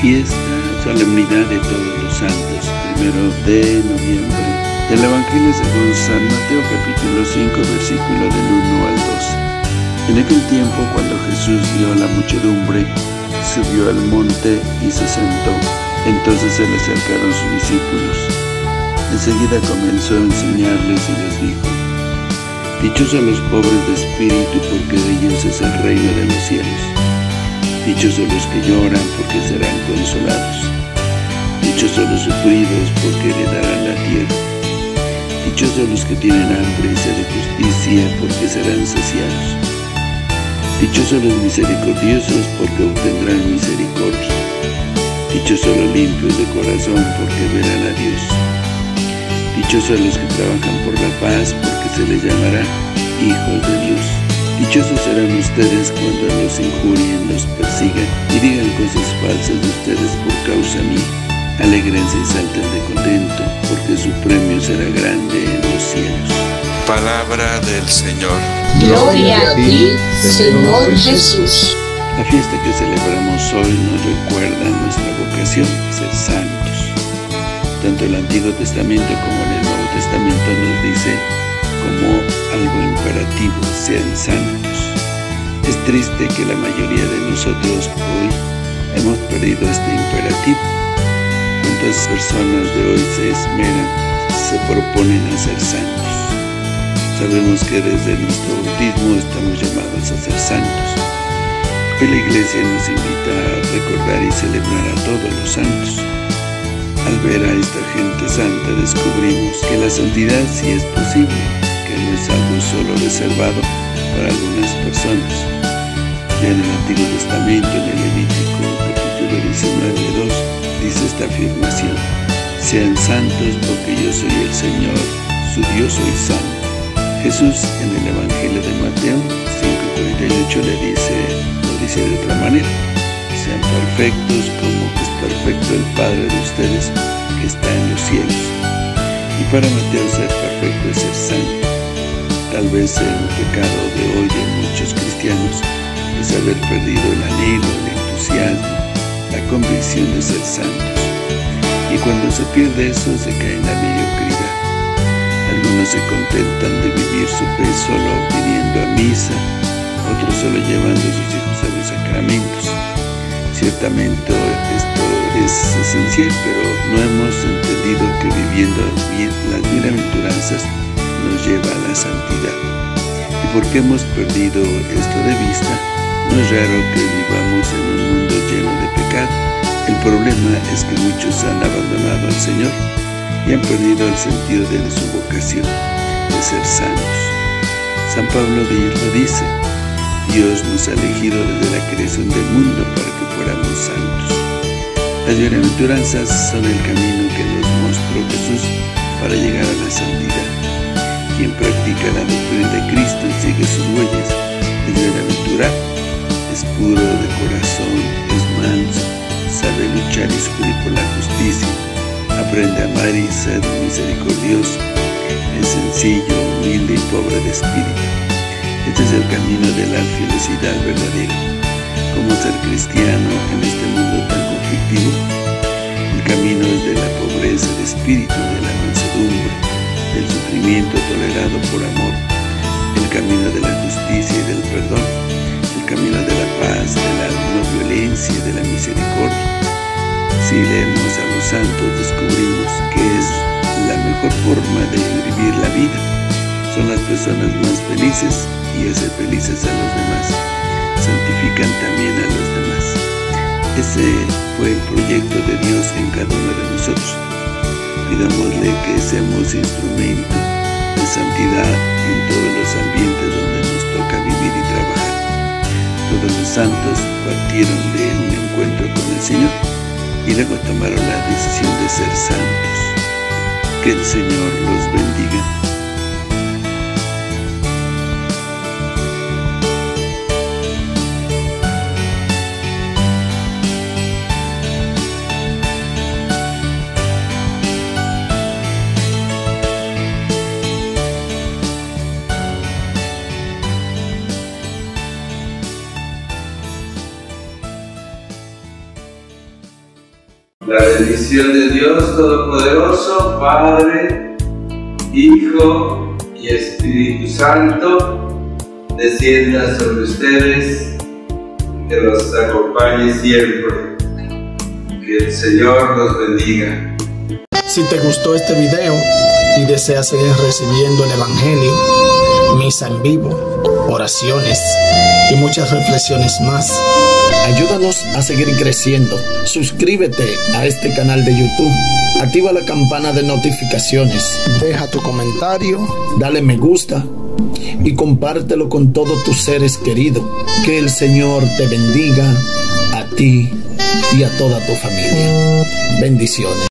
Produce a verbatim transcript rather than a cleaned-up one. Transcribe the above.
fiesta, solemnidad de todos los santos, primero de noviembre. Del Evangelio según San Mateo, capítulo cinco, versículo del uno al dos. En aquel tiempo, cuando Jesús vio a la muchedumbre, subió al monte y se sentó. Entonces se le acercaron sus discípulos. Enseguida comenzó a enseñarles y les dijo: dichosos los pobres de espíritu, porque de ellos es el reino de los cielos. Dichosos los que lloran, porque serán consolados. Dichosos los sufridos, porque heredarán la tierra. Dichosos los que tienen hambre y sed de justicia, porque serán saciados. Dichosos los misericordiosos, porque obtendrán misericordia. Dichosos los limpios de corazón, porque verán a Dios. Dichosos los que trabajan por la paz, porque se les llamará hijos de Dios. Dichosos serán ustedes cuando los injurien, los persigan y digan cosas falsas de ustedes por causa mía. Alégrense y salten de contento, porque su premio será grande en los cielos. Palabra del Señor. Gloria a ti, Señor Jesús. La fiesta que celebramos hoy nos recuerda nuestra vocación, ser santos. Tanto el Antiguo Testamento como el Nuevo Testamento nos dice como algo imperativo: sean santos. Es triste que la mayoría de nosotros hoy hemos perdido este imperativo. ¿Cuántas personas de hoy se esmeran, se proponen a ser santos? Sabemos que desde nuestro bautismo estamos llamados a ser santos. Hoy la Iglesia nos invita a recordar y celebrar a todos los santos. Al ver a esta gente santa descubrimos que la santidad sí es posible, que no es algo solo reservado para algunas personas. Ya en el Antiguo Testamento, en el Levítico, capítulo diecinueve, dos, dice esta afirmación: sean santos porque yo soy el Señor, su Dios soy santo. Jesús en el Evangelio de Mateo cinco, cuarenta y ocho le dice, lo dice de otra manera: sean perfectos como es perfecto el Padre de ustedes que está en los cielos. Y para Mateo ser perfecto es ser santo. Tal vez el pecado de hoy de muchos cristianos es haber perdido el anhelo, el entusiasmo, la convicción de ser santos. Y cuando se pierde eso, se cae en la mediocridad. Algunos se contentan de vivir su fe solo viniendo a misa, otros solo llevando a sus hijos a los sacramentos. Ciertamente esto es esencial, pero no hemos entendido que viviendo bien las bienaventuranzas nos lleva a la santidad. Y porque hemos perdido esto de vista, no es raro que vivamos en un mundo lleno de pecado. El problema es que muchos han abandonado al Señor y han perdido el sentido de su vocación, de ser santos. San Pablo lo dice: Dios nos ha elegido desde la creación del mundo para que fuéramos santos. Las bienaventuranzas son el camino que nos mostró Jesús para llegar a la santidad. Quien practica la doctrina de Cristo y sigue sus huellas es bienaventurado, es puro de corazón, es manso, sabe luchar y sufrir por la justicia, aprende a amar y ser misericordioso, es sencillo, humilde y pobre de espíritu. Este es el camino de la felicidad verdadera. ¿Cómo ser cristiano en este mundo tan conflictivo? El camino es de la pobreza de espíritu, de la mansedumbre, del sufrimiento tolerado por amor, el camino de la justicia y del perdón, el camino de la paz, de la no violencia y de la misericordia. Si leemos a los santos, descubrimos que es la mejor forma de vivir la vida. Son las personas más felices y hacen felices a los demás. Santifican también a los demás. Ese fue el proyecto de Dios en cada uno de nosotros. Pidámosle que seamos instrumento de santidad en todos los ambientes donde nos toca vivir y trabajar. Todos los santos partieron de un encuentro con el Señor y luego tomaron la decisión de ser santos. Que el Señor los bendiga. La bendición de Dios Todopoderoso, Padre, Hijo y Espíritu Santo, descienda sobre ustedes, que los acompañe siempre. Que el Señor los bendiga. Si te gustó este video y deseas seguir recibiendo el Evangelio, misa en vivo, oraciones y muchas reflexiones más, ayúdanos a seguir creciendo. Suscríbete a este canal de YouTube, activa la campana de notificaciones, deja tu comentario, dale me gusta y compártelo con todos tus seres queridos. Que el Señor te bendiga a ti y a toda tu familia. Bendiciones.